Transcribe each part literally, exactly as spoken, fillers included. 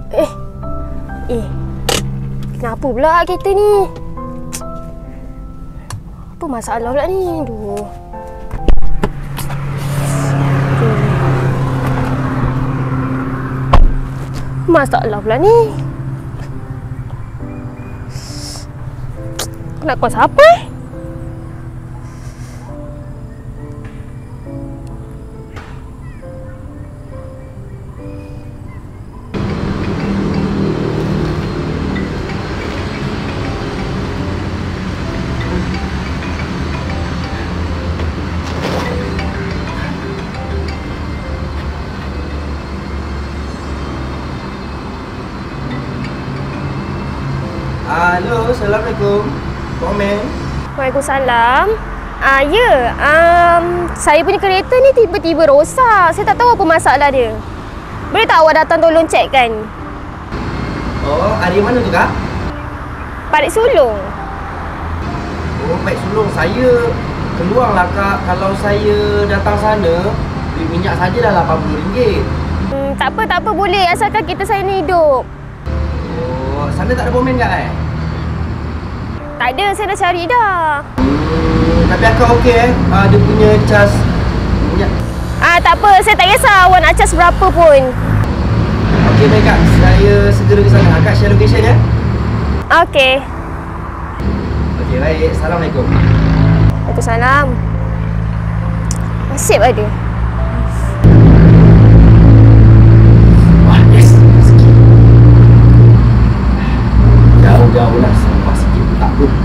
Eh. Eh. Kenapa pula kereta ni? Apa masalah pula ni? Aduh. Masalah pula ni. Nak call siapa eh? Halo, Assalamualaikum. Komen. Waalaikumsalam. Ah, ya, um, saya punya kereta ni tiba-tiba rosak. Saya tak tahu apa masalah dia. Boleh tak awak datang tolong cekkan? Oh, hari mana tu kak? Parit Sulong. Oh, Parit Sulong. Saya keluarlah kak. Kalau saya datang sana, beli minyak saja dah lapan puluh ringgit. Hmm, tak apa, tak apa. Boleh. Asalkan kita saya ni hidup. Oh, sana tak ada pomen kak eh? Tak ada. Saya dah cari dah. Hmm, tapi akak okey eh? Uh, dia punya cas minyak. Ah, tak apa. Saya tak kisah awak nak cas berapa pun. Okey baik kak. Saya segera ke sana. Akak share location ya? Okey. Okey baik. Assalamualaikum. Waalaikumsalam. Nasib ada. Wah, yes. Sikit. Jauh-jauh lah. Sampah sikit pun tak pun.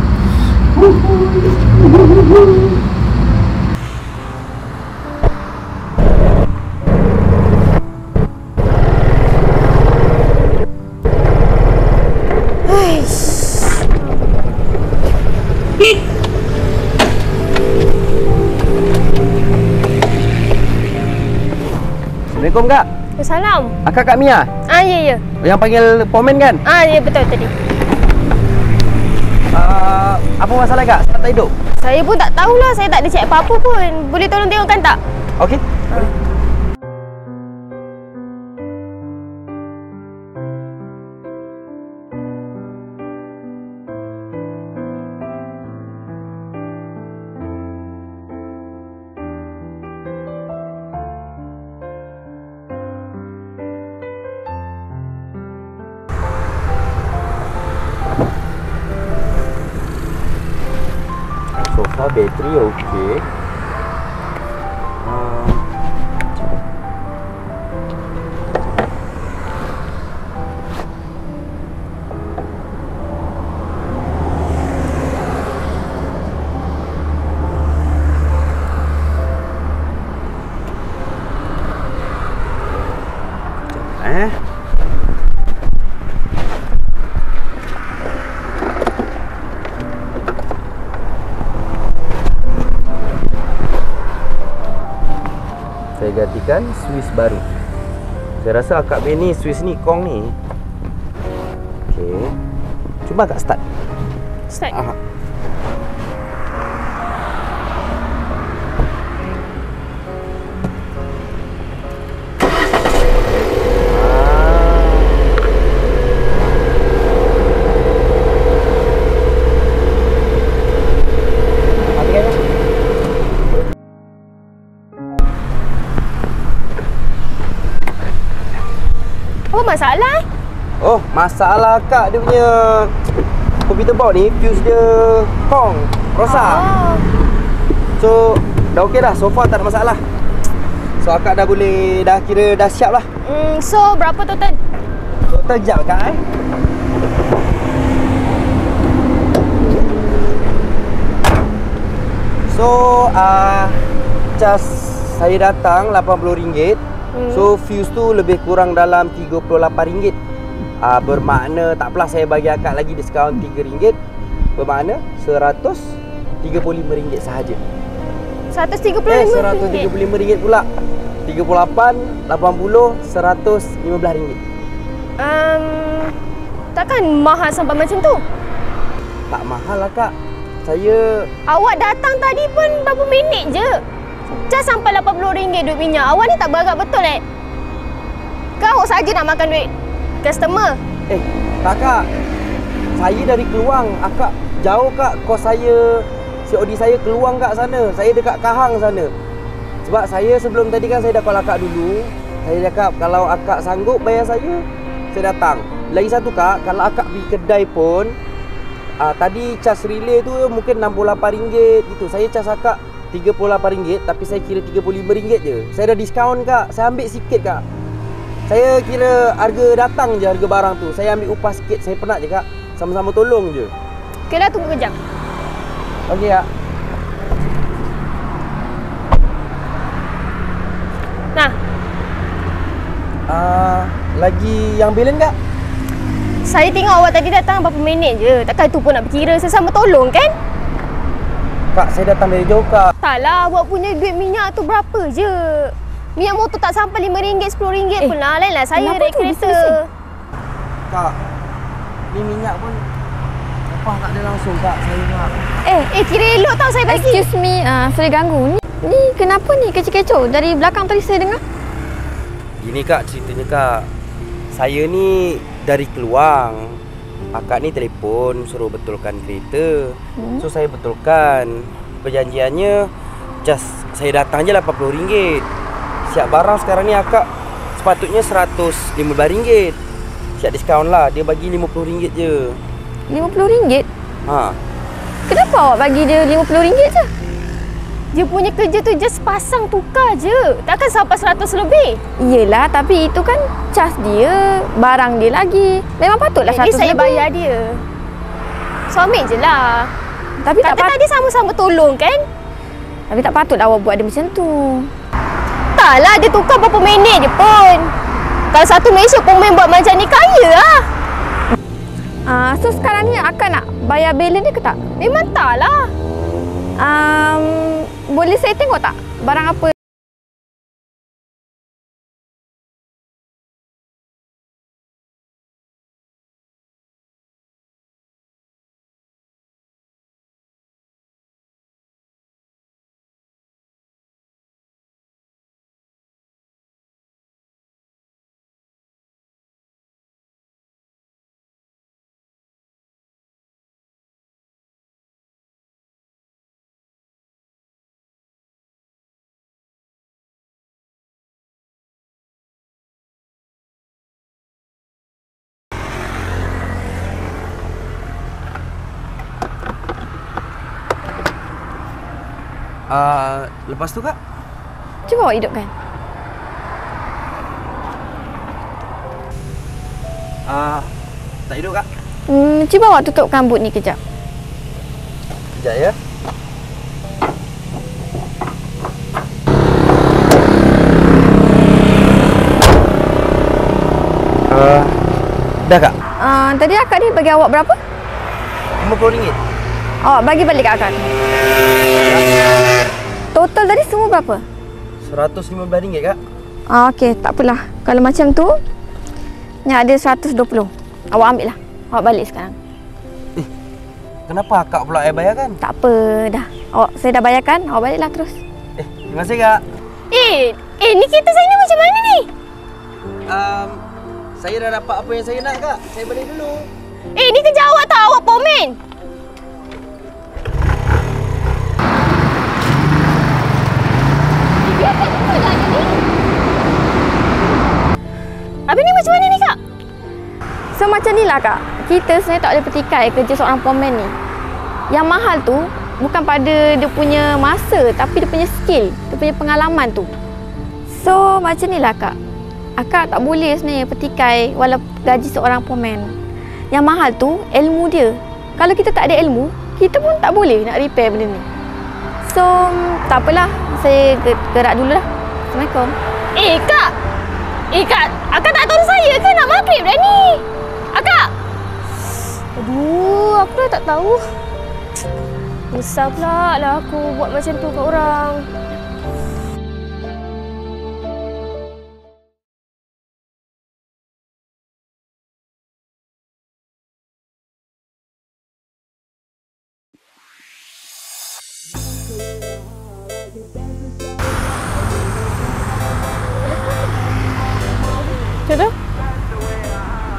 Assalamualaikum kak. Waalaikumsalam. Akak Kak Mia? Ah, ya, ya. Yang panggil pomen kan? Ah, ya, betul tadi. Uh, apa masalah kak? Saya tak hidup? Saya pun tak tahulah. Saya tak ada cek apa-apa pun. Boleh tolong tengokkan tak? Okey. Ah. Sofa bateri okey. Uh, eh saya gantikan Swiss baru. Saya rasa akak Benny Swiss ni Kong ni. Okey. Cuba akak start. Start. Aha. Apa masalah eh? Oh, masalah kak dia punya computer board ni, fuse dia Kong, rosak. Oh. So, dah okey dah, so far tak ada masalah. So, akak dah boleh, dah kira dah siap lah. Hmm, so berapa total? Total jap kak eh. So, uh, cas saya datang lapan puluh ringgit. Hmm. So, fuse tu lebih kurang dalam tiga puluh lapan ringgit. Uh, bermakna, tak apalah saya bagi akak lagi diskaun tiga ringgit. Bermakna seratus tiga puluh lima ringgit sahaja. seratus tiga puluh lima Eh, seratus tiga puluh lima ringgit pula. tiga puluh lapan, lapan puluh, seratus lima belas ringgit. Um, takkan mahal sampai macam tu? Tak mahal lah kak. Saya... Awak datang tadi pun berapa minit je? Cas sampai lapan puluh ringgit duit minyak. Awak ni tak beragak betul eh? Ke awak saja nak makan duit Customer. Eh, tak kak. Saya dari Keluang. Akak jauh kak kos saya, C O D saya Keluang kak sana. Saya dekat Kahang sana. Sebab saya sebelum tadi kan saya dah call akak dulu. Saya cakap kalau akak sanggup bayar saya, saya datang. Lagi satu kak, kalau akak pergi kedai pun, uh, tadi cas relay tu mungkin enam puluh lapan ringgit gitu. Saya cas akak tiga puluh lapan ringgit, tapi saya kira tiga puluh lima ringgit je. Saya dah diskaun kak, saya ambil sikit kak. Saya kira harga datang je harga barang tu. Saya ambil upah sikit, saya penat je kak. Sama-sama tolong je. Okay dah, tunggu kejap. Okey kak. Nah. Uh, lagi yang balance kak? Saya tengok awak tadi datang berapa minit je. Takkan tu pun nak berkira sesama tolong kan? Kak, saya datang dari jauh kak. Taklah, awak punya duit minyak tu berapa je? Minyak motor tak sampai lima ringgit, sepuluh ringgit eh, pun lah. Lain lah saya naik kereta. Kak, ni minyak pun lepas tak ada langsung kak, saya kak. Eh, eh kira elok tau saya bagi. Excuse me, uh, sorry ganggu. Ni, ni kenapa ni kecoh-kecoh? Dari belakang tadi saya dengar. Gini kak, ceritanya kak. Saya ni dari Keluang. Akak ni telefon suruh betulkan kereta. Hmm. So saya betulkan. Perjanjiannya just saya datang je lapan puluh ringgit. Siap barang sekarang ni akak sepatutnya seratus lima belas ringgit. Siap diskaun lah. Dia bagi lima puluh ringgit je. lima puluh ringgit? Ha. Kenapa awak bagi dia lima puluh ringgit je? Dia punya kerja tu just pasang tukar je. Takkan sampai seratus lebih. Yelah, tapi itu kan cas dia, barang dia lagi. Memang patutlah seratus lebih. Jadi saya lebih. bayar dia. Suami je lah. Tapi kata tak pat- tadi sama-sama tolong kan? Tapi tak patutlah awak buat dia macam tu. Taklah, dia tukar berapa minit je pun. Kalau satu Malaysia pun main buat macam ni, kaya lah. Uh, so sekarang ni akak nak bayar balance dia ke tak? Memang taklah. Um, boleh saya tengok tak barang apa? Uh, lepas tu kak? Cuba awak hidupkan. Uh, tak hidup kak? Hmm, cuba awak tutupkan boot ni kejap. Kejap ya. Uh, dah kak? Uh, tadi akak ni bagi awak berapa? lima puluh ringgit. Awak bagi balik kat akak. Total tadi semua berapa? seratus lima belas ringgit kak. Ah, okey, tak apalah. Kalau macam tu, ni ada seratus dua puluh. Awak ambil lah. Awak balik sekarang. Eh, kenapa akak pula saya bayarkan? Tak apa, dah. Awak, saya dah bayarkan. Awak baliklah terus. Eh, terima kasih kak. Eh, eh ni kereta saya ni macam mana ni? Um, saya dah dapat apa yang saya nak kak. Saya balik dulu. Eh, ni kerja awak tak? Awak pomen. Habis ni macam mana ni kak? So macam ni lah kak. Kita sebenarnya tak boleh petikai kerja seorang pomen ni. Yang mahal tu bukan pada dia punya masa, tapi dia punya skill, dia punya pengalaman tu. So macam ni lah kak. Akak tak boleh sebenarnya petikai walaupun gaji seorang pomen. Yang mahal tu ilmu dia. Kalau kita tak ada ilmu, kita pun tak boleh nak repair benda ni. So tak apalah, saya gerak dulu lah. Assalamualaikum. Eh kak, Eh kak, akak tak tahu saya ke nak maghrib dah ni? Akak! Aduh, aku dah tak tahu. Besar pula lah aku buat macam tu kat orang. Macam tu?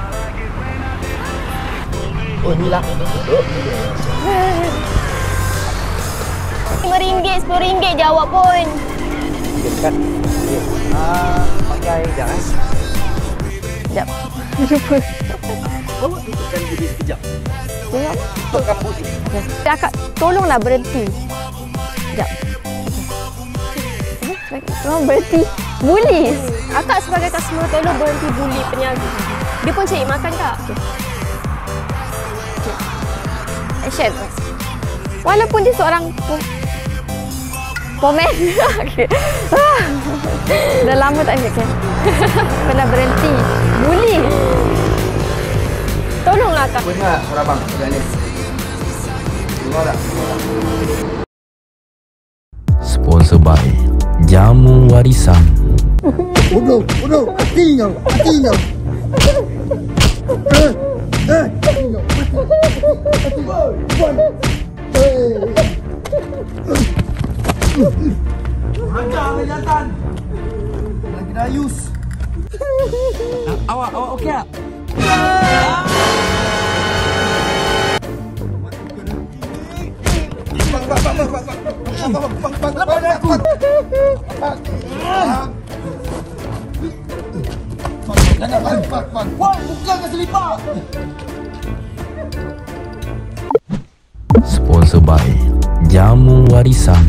Oh, ni lah. lima ringgit, sepuluh ringgit jawab pun. Dekat. Okay. Ah, pakai jap eh. Sekejap. Bawa tutupkan budi sekejap. Tengok. Tutupkan budi. Okay. Kakak, tolonglah berhenti. Sekejap. Okay. Tolong berhenti. Bulis. Akak sebagai customer tolong berhenti bully peniaga. Dia pun cari makan, Kak. Okay. Okay. Action. Walaupun dia seorang pom pomen. Okay. Dah lama tak ambil kan? Kena berhenti. Bully. Tolonglah, Kak. Benar, orang bang. Sudah ni. Tengok tak? Sponsor by Jamu Warisan. Bodoh, bodoh, mati kau, mati kau. Eh, eh, mati kau, mati, mati. Hajar ke jantan? Lagi dayus. Awak, awak okey tak? Bang, bang, bang, bang, bang, bang, bang, bang, bang, aku. Jangan bang, bang, bang. Wah, buka ke selipar. Sponsor by Jamu Warisan.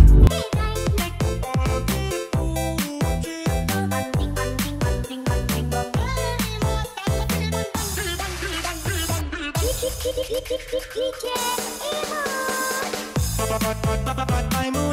I'm